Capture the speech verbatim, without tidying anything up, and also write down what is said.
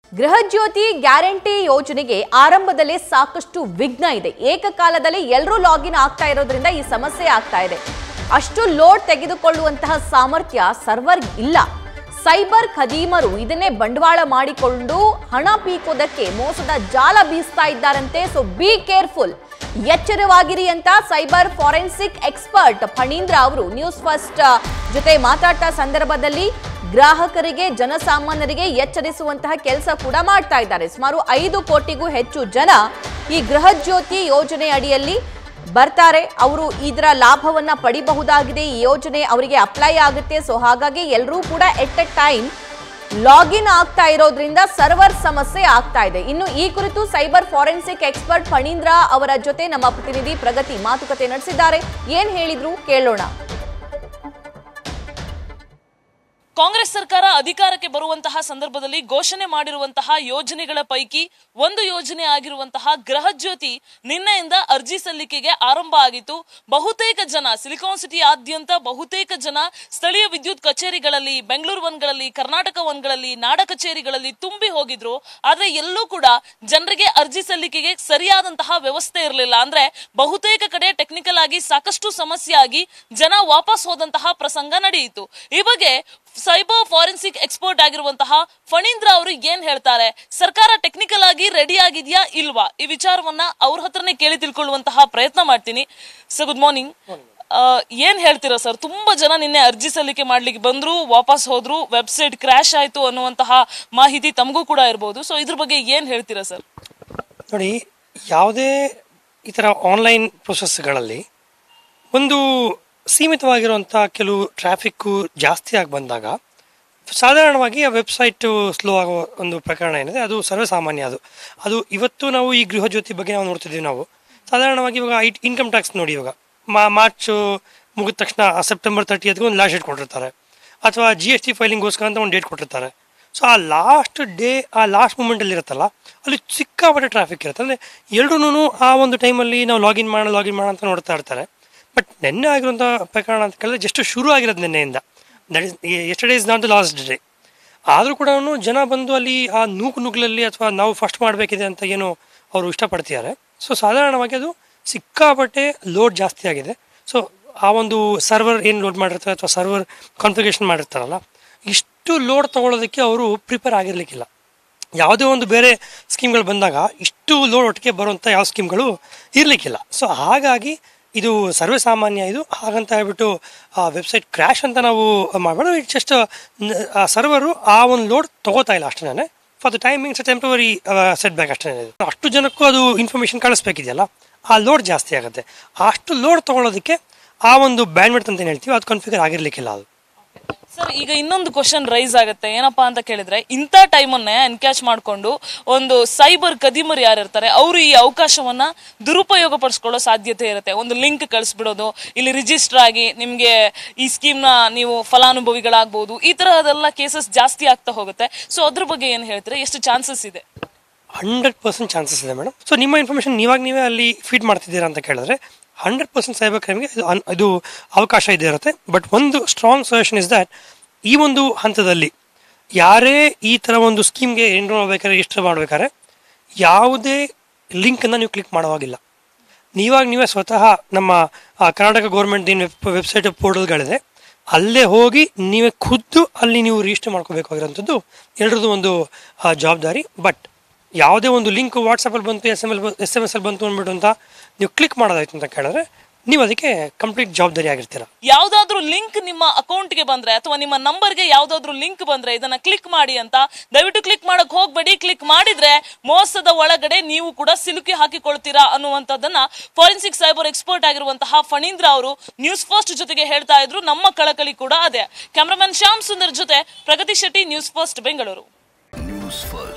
Gruhajyothi guarantee ಯೋಜನೆಗೆ ಆರಂಭದಲ್ಲೇ ಸಾಕಷ್ಟು ವಿಘ್ನ ಇದೆ. ಏಕಕಾಲದಲ್ಲಿ ಎಲ್ಲರೂ ಲಾಗಿನ್ ಆಗ್ತಾ ಇರೋದ್ರಿಂದ ಈ ಸಮಸ್ಯೆ ಆಗ್ತಾ ಇದೆ. ಅಷ್ಟು ಲೋಡ್ ತೆಗೆದುಕೊಳ್ಳುವಂತಹ ಸಾಮರ್ಥ್ಯ ಸರ್ವರ್ ಇಲ್ಲ. ಸೈಬರ್ ಖದೀಮರು ಇದನ್ನೇ ಬಂಡವಾಳ ಮಾಡಿಕೊಂಡು ಹಣ ಪೀಕೋದಕ್ಕೆ ಮೋಸದ ಜಾಲ ಬೀಸ್ತಾ ಇದ್ದಾರಂತೆ. ಸೊ ಬಿ ಕೇರ್ಫುಲ್, ಎಚ್ಚರವಾಗಿರಿ ಅಂತ ಸೈಬರ್ ಫಾರೆನ್ಸಿಕ್ ಎಕ್ಸ್ಪರ್ಟ್ ಫಣೀಂದ್ರ ಅವರು ನ್ಯೂಸ್ ಫಸ್ಟ್ ಜೊತೆ ಮಾತಾಡ್ತಾ ಸಂದರ್ಭದಲ್ಲಿ ಗ್ರಾಹಕರಿಗೆ, ಜನಸಾಮಾನ್ಯರಿಗೆ ಎಚ್ಚರಿಸುವಂತಹ ಕೆಲಸ ಕೂಡ ಮಾಡ್ತಾ ಇದ್ದಾರೆ. ಸುಮಾರು ಐದು ಕೋಟಿಗೂ ಹೆಚ್ಚು ಜನ ಈ ಗೃಹಜ್ಯೋತಿ ಯೋಜನೆ ಅಡಿಯಲ್ಲಿ ಬರ್ತಾರೆ. ಅವರು ಇದರ ಲಾಭವನ್ನ ಪಡಿಬಹುದಾಗಿದೆ. ಈ ಯೋಜನೆ ಅವರಿಗೆ ಅಪ್ಲೈ ಆಗುತ್ತೆ. ಸೊ ಹಾಗಾಗಿ ಎಲ್ಲರೂ ಕೂಡ ಎಟ್ ಎ ಟೈಮ್ ಲಾಗಿನ್ ಆಗ್ತಾ ಇರೋದ್ರಿಂದ ಸರ್ವರ್ ಸಮಸ್ಯೆ ಆಗ್ತಾ ಇದೆ. ಇನ್ನು ಈ ಕುರಿತು ಸೈಬರ್ ಫಾರೆನ್ಸಿಕ್ ಎಕ್ಸ್ಪರ್ಟ್ ಫಣೀಂದ್ರ ಅವರ ಜೊತೆ ನಮ್ಮ ಪ್ರತಿನಿಧಿ ಪ್ರಗತಿ ಮಾತುಕತೆ ನಡೆಸಿದ್ದಾರೆ. ಏನ್ ಹೇಳಿದ್ರು ಕೇಳೋಣ. ಕಾಂಗ್ರೆಸ್ ಸರ್ಕಾರ ಅಧಿಕಾರಕ್ಕೆ ಬರುವಂತಹ ಸಂದರ್ಭದಲ್ಲಿ ಘೋಷಣೆ ಮಾಡಿರುವಂತಹ ಯೋಜನೆಗಳ ಪೈಕಿ ಒಂದು ಯೋಜನೆ ಆಗಿರುವಂತಹ ಗೃಹಜ್ಯೋತಿ ನಿನ್ನೆಯಿಂದ ಅರ್ಜಿ ಸಲ್ಲಿಕೆಗೆ ಆರಂಭ ಆಗಿತ್ತು. ಬಹುತೇಕ ಜನ ಸಿಲಿಕಾನ್ ಸಿಟಿ ಆದ್ಯಂತ ಬಹುತೇಕ ಜನ ಸ್ಥಳೀಯ ವಿದ್ಯುತ್ ಕಚೇರಿಗಳಲ್ಲಿ, ಬೆಂಗಳೂರು ಒನ್ಗಳಲ್ಲಿ, ಕರ್ನಾಟಕ ಒನ್ಗಳಲ್ಲಿ, ನಾಡ ಕಚೇರಿಗಳಲ್ಲಿ ತುಂಬಿ ಹೋಗಿದ್ರು. ಆದ್ರೆ ಎಲ್ಲೂ ಕೂಡ ಜನರಿಗೆ ಅರ್ಜಿ ಸಲ್ಲಿಕೆಗೆ ಸರಿಯಾದಂತಹ ವ್ಯವಸ್ಥೆ ಇರಲಿಲ್ಲ. ಅಂದ್ರೆ ಬಹುತೇಕ ಕಡೆ ಟೆಕ್ನಿಕಲ್ ಆಗಿ ಸಾಕಷ್ಟು ಸಮಸ್ಯೆ ಆಗಿ ಜನ ವಾಪಸ್ ಹೋದಂತಹ ಪ್ರಸಂಗ ನಡೆಯಿತು. ಈ ಬಗ್ಗೆ ಸೈಬರ್ ಫಾರೆನ್ಸಿಕ್ ಎಕ್ಸ್ಪರ್ಟ್ ಆಗಿರುವಂತಹ ಫಣೀಂದ್ರ ಅವರು ಏನ್ ಹೇಳ್ತಾರೆ, ಸರ್ಕಾರ ಟೆಕ್ನಿಕಲ್ ಆಗಿ ರೆಡಿ ಆಗಿದ್ಯಾ ಇಲ್ವಾ, ಈ ವಿಚಾರವನ್ನ ಅವ್ರ ಹತ್ರನೇ ಕೇಳಿ ತಿಳ್ಕೊಳ್ಳುವಂತಹ ಪ್ರಯತ್ನ ಮಾಡ್ತೀನಿ. Sir good morning. ಏನ್ ಹೇಳ್ತೀರಾ ಸರ್? ತುಂಬಾ ಜನ ನಿನ್ನೆ ಅರ್ಜಿ ಸಲ್ಲಿಕೆ ಮಾಡ್ಲಿಕ್ಕೆ ಬಂದ್ರು, ವಾಪಸ್ ಹೋದ್ರು, ವೆಬ್ಸೈಟ್ ಕ್ರಾಶ್ ಆಯ್ತು ಅನ್ನುವಂತಹ ಮಾಹಿತಿ ತಮಗೂ ಕೂಡ ಇರಬಹುದು. ಸೊ ಇದ್ರ ಬಗ್ಗೆ ಏನ್ ಹೇಳ್ತೀರಾ ಸರ್? ನೋಡಿ, ಯಾವುದೇ ಈ ತರ ಆನ್ಲೈನ್ ಪ್ರೊಸೆಸ್ಗಳಲ್ಲಿ ಒಂದು ಸೀಮಿತವಾಗಿರುವಂಥ ಕೆಲವು ಟ್ರಾಫಿಕ್ಕು ಜಾಸ್ತಿ ಆಗಿ ಬಂದಾಗ ಸಾಧಾರಣವಾಗಿ ಆ ವೆಬ್ಸೈಟು ಸ್ಲೋ ಆಗೋ ಒಂದು ಪ್ರಕರಣ ಏನಿದೆ ಅದು ಸರ್ವಸಾಮಾನ್ಯ. ಅದು ಅದು ಇವತ್ತು ನಾವು ಈ ಗೃಹಜ್ಯೋತಿ ಬಗ್ಗೆ ನಾವು ನೋಡ್ತಿದ್ದೀವಿ. ನಾವು ಸಾಧಾರಣವಾಗಿ ಇವಾಗ ಐ ಇನ್ಕಮ್ ಟ್ಯಾಕ್ಸ್ ನೋಡಿ, ಇವಾಗ ಮಾ ಮಾರ್ಚ್ ಮುಗಿದ ತಕ್ಷಣ ಸೆಪ್ಟೆಂಬರ್ ತರ್ಟಿಯತ್ಗೆ ಒಂದು ಲಾಸ್ಟ್ ಡೇಟ್ ಕೊಟ್ಟಿರ್ತಾರೆ, ಅಥವಾ ಜಿ ಎಸ್ ಟಿ ಫೈಲಿಂಗ್ಗೋಸ್ಕರ ಅಂತ ಒಂದು ಡೇಟ್ ಕೊಟ್ಟಿರ್ತಾರೆ. ಸೊ ಆ ಲಾಸ್ಟ್ ಡೇ, ಆ ಲಾಸ್ಟ್ ಮೂಮೆಂಟಲ್ಲಿ ಇರುತ್ತಲ್ಲ, ಅಲ್ಲಿ ಸಿಕ್ಕಾಪಟ್ಟೆ ಟ್ರಾಫಿಕ್ ಇರುತ್ತೆ. ಅಂದರೆ ಎರಡೂ ಆ ಒಂದು ಟೈಮಲ್ಲಿ ನಾವು ಲಾಗಿನ್ ಮಾಡೋಣ ಲಾಗಿನ್ ಮಾಡೋಣ ಅಂತ ನೋಡ್ತಾ ಇರ್ತಾರೆ. ಬಟ್ ನಿನ್ನೆ ಆಗಿರುವಂಥ ಪ್ರಕರಣ ಅಂತ ಕೇಳಿದ್ರೆ ಜಸ್ಟ್ ಶುರು ಆಗಿರೋದು ನಿನ್ನೆಯಿಂದ. That is yesterday is not the last day. ಆದರೂ ಕೂಡ ಜನ ಬಂದು ಅಲ್ಲಿ ಆ ನೂಕು ನುಗ್ಲಲ್ಲಿ ಅಥವಾ ನಾವು ಫಸ್ಟ್ ಮಾಡಬೇಕಿದೆ ಅಂತ ಏನು ಅವರು ಇಷ್ಟಪಡ್ತಿದ್ದಾರೆ. ಸೊ ಸಾಧಾರಣವಾಗಿ ಅದು ಸಿಕ್ಕಾಪಟ್ಟೆ ಲೋಡ್ ಜಾಸ್ತಿ ಆಗಿದೆ. ಸೊ ಆ ಒಂದು ಸರ್ವರ್ ಏನು ಲೋಡ್ ಮಾಡಿರ್ತಾರೆ ಅಥವಾ ಸರ್ವರ್ ಕಾನ್ಫಿಗರೇಷನ್ ಮಾಡಿರ್ತಾರಲ್ಲ, ಇಷ್ಟು ಲೋಡ್ ತೊಗೊಳೋದಕ್ಕೆ ಅವರು ಪ್ರಿಪೇರ್ ಆಗಿರಲಿಕ್ಕಿಲ್ಲ. ಯಾವುದೇ ಒಂದು ಬೇರೆ ಸ್ಕೀಮ್ಗಳು ಬಂದಾಗ ಇಷ್ಟು ಲೋಡ್ ಒಟ್ಟಿಗೆ ಬರುವಂಥ ಯಾವ ಸ್ಕೀಮ್ಗಳು ಇರಲಿಕ್ಕಿಲ್ಲ. ಸೊ ಹಾಗಾಗಿ ಇದು ಸರ್ವಸಾಮಾನ್ಯ. ಇದು ಹಾಗಂತ ಹೇಳ್ಬಿಟ್ಟು ಆ ವೆಬ್ಸೈಟ್ ಕ್ರ್ಯಾಶ್ ಅಂತ ನಾವು ಮಾಡಬೇಡ. ಇಟ್ ಜಸ್ಟ್ ಆ ಸರ್ವರು ಆ ಒಂದು ಲೋಡ್ ತೊಗೋತಾ ಇಲ್ಲ ಅಷ್ಟೇ. For the time it's temporary setback ಅಷ್ಟೇ. ಅಷ್ಟು ಜನಕ್ಕೂ ಅದು ಇನ್ಫಾರ್ಮೇಷನ್ ಕಳಿಸ್ಬೇಕಿದೆಯಲ್ಲ, ಆ ಲೋಡ್ ಜಾಸ್ತಿ ಆಗುತ್ತೆ. ಅಷ್ಟು ಲೋಡ್ ತೊಗೊಳೋದಕ್ಕೆ ಆ ಒಂದು ಬ್ಯಾಂಡ್ವಿಡ್ತ್ ಅಂತ ಏನು ಹೇಳ್ತೀವಿ ಅದು ಕಾನ್ಫಿಗರ್ ಆಗಿರ್ಲಿಕ್ಕಿಲ್ಲ. ಅದು ಸರ್, ಈಗ ಇನ್ನೊಂದು ಕ್ವಶನ್ ರೈಸ್ ಆಗುತ್ತೆ. ಏನಪ್ಪಾ ಅಂತ ಕೇಳಿದ್ರೆ, ಇಂಥ ಟೈಮನ್ನೇ ಎನ್ಕ್ಯಾಚ್ ಮಾಡಿಕೊಂಡು ಒಂದು ಸೈಬರ್ ಕದೀಮರು ಯಾರಿರ್ತಾರೆ ಅವರು ಈ ಅವಕಾಶವನ್ನ ದುರುಪಯೋಗ ಪಡಿಸ್ಕೊಳ್ಳೋ ಸಾಧ್ಯತೆ ಇರುತ್ತೆ. ಒಂದು ಲಿಂಕ್ ಕಳಿಸ್ಬಿಡೋದು, ಇಲ್ಲಿ ರಿಜಿಸ್ಟರ್ ಆಗಿ ನಿಮ್ಗೆ ಈ ಸ್ಕೀಮ್ ನ ನೀವು ಫಲಾನುಭವಿಗಳಾಗಬಹುದು, ಈ ತರಹದೆಲ್ಲ ಕೇಸಸ್ ಜಾಸ್ತಿ ಆಗ್ತಾ ಹೋಗುತ್ತೆ. ಸೊ ಅದ್ರ ಬಗ್ಗೆ ಏನ್ ಹೇಳ್ತೀರಾ? ಎಷ್ಟು ಚಾನ್ಸಸ್ ಇದೆ? ಹಂಡ್ರೆಡ್ ಪರ್ಸೆಂಟ್ ಚಾನ್ಸಸ್ ಇದೆ ಮೇಡಮ್. ಸೊ ನಿಮ್ಮ ಇನ್ಫಾರ್ಮೇಶನ್ ನೀವಾಗ ನೀವೇ ಅಲ್ಲಿ ಫೀಡ್ ಮಾಡ್ತಿದ್ದೀರಾ ಅಂತ ಕೇಳಿದ್ರೆ ಹಂಡ್ರೆಡ್ ಪರ್ಸೆಂಟ್ ಸೈಬರ್ ಕ್ರೈಮ್ಗೆ ಇದು ಇದು ಅವಕಾಶ ಇದೆ ಇರುತ್ತೆ. ಬಟ್ ಒಂದು ಸ್ಟ್ರಾಂಗ್ ಸಜೆಷನ್ ಇಸ್ ದ್ಯಾಟ್ ಈ ಒಂದು ಹಂತದಲ್ಲಿ ಯಾರೇ ಈ ಥರ ಒಂದು ಸ್ಕೀಮ್ಗೆ ಎನ್ರೋಲ್ ಆಗಬೇಕಾದ್ರೆ, ರಿಜಿಸ್ಟರ್ ಮಾಡಬೇಕಾದ್ರೆ ಯಾವುದೇ ಲಿಂಕನ್ನು ನೀವು ಕ್ಲಿಕ್ ಮಾಡೋವಾಗಿಲ್ಲ. ನೀವಾಗ ನೀವೇ ಸ್ವತಃ ನಮ್ಮ ಕರ್ನಾಟಕ ಗೌರ್ಮೆಂಟ್ ಏನು ವೆಬ್ ವೆಬ್ಸೈಟ್ ಪೋರ್ಟಲ್ಗಳಿದೆ ಅಲ್ಲೇ ಹೋಗಿ ನೀವೇ ಖುದ್ದು ಅಲ್ಲಿ ನೀವು ರಿಜಿಸ್ಟರ್ ಮಾಡ್ಕೋಬೇಕಾಗಿರೋಂಥದ್ದು ಎಲ್ಲರದ್ದು ಒಂದು ಜವಾಬ್ದಾರಿ. ಬಟ್ ಯಾವುದೇ ಒಂದು ಲಿಂಕ್ ವಾಟ್ಸಪ್ಪಲ್ಲಿ ಬಂತು, S M L S M S ಅಲ್ಲಿ ಬಂತು ಅಂದ್ಬಿಟ್ಟು ಅಂತ ನೀವು ಕ್ಲಿಕ್ ಮಾಡೋದಾಯ್ತು ಅಂತ ಕೇಳಿದ್ರೆ ನೀವು ಅದಕ್ಕೆ ಕಂಪ್ಲೀಟ್ ಜವಾಬ್ದಾರಿ ಆಗಿರ್ತೀರ. ಯಾವ್ದಾದ್ರು ಲಿಂಕ್ ನಿಮ್ಮ ಅಕೌಂಟ್ಗೆ ಬಂದ್ರೆ ಅಥವಾ ನಿಮ್ಮ ನಂಬರ್ಗೆ ಯಾವ್ದಾದ್ರು ಲಿಂಕ್ ಬಂದ್ರೆ ಇದನ್ನ ಕ್ಲಿಕ್ ಮಾಡಿ ಅಂತ ದಯವಿಟ್ಟು ಕ್ಲಿಕ್ ಮಾಡಕ್ ಹೋಗ್ಬೇಡಿ. ಕ್ಲಿಕ್ ಮಾಡಿದ್ರೆ ಮೋಸದ ಒಳಗಡೆ ನೀವು ಕೂಡ ಸಿಲುಕಿ ಹಾಕಿಕೊಳ್ತೀರಾ ಅನ್ನುವಂಥದ್ದನ್ನ ಫಾರೆನ್ಸಿಕ್ ಸೈಬರ್ ಎಕ್ಸ್ಪರ್ಟ್ ಆಗಿರುವಂತಹ ಫಣೀಂದ್ರ ಅವರು ನ್ಯೂಸ್ ಫಸ್ಟ್ ಜೊತೆಗೆ ಹೇಳ್ತಾ ಇದ್ರು. ನಮ್ಮ ಕಳಕಳಿ ಕೂಡ ಅದೇ. ಕ್ಯಾಮರಾಮನ್ ಶ್ಯಾಮ್ ಸುಂದರ್ ಜೊತೆ Pragathi Shetty, news first Bengaluru. News first.